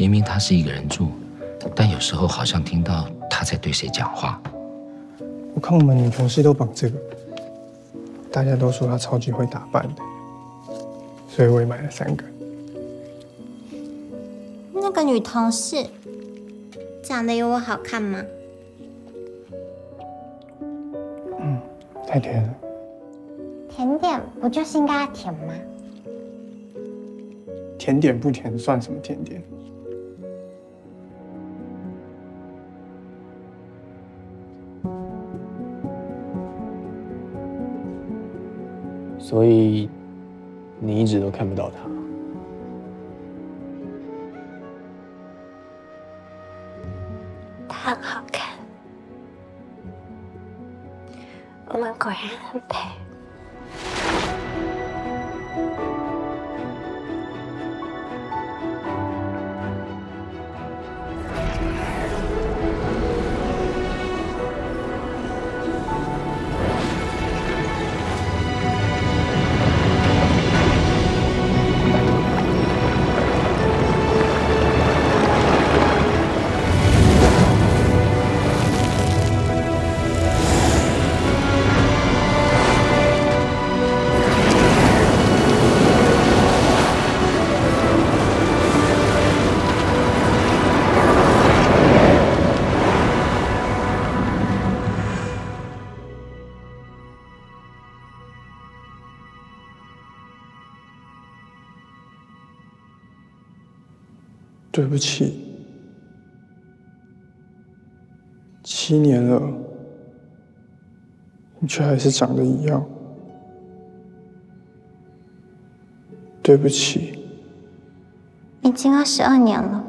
明明他是一个人住，但有时候好像听到他在对谁讲话。 我看我们女同事都绑这个，大家都说她超级会打扮的，所以我也买了3个。 那个女同事长得有我好看吗？ 太甜了。 甜点不就是应该甜吗？ 甜点不甜算什么甜点？ 所以你一直都看不到他。 她很好看，我们果然很配。 对不起，7年了，你却还是长得一样。对不起， 已经22年了。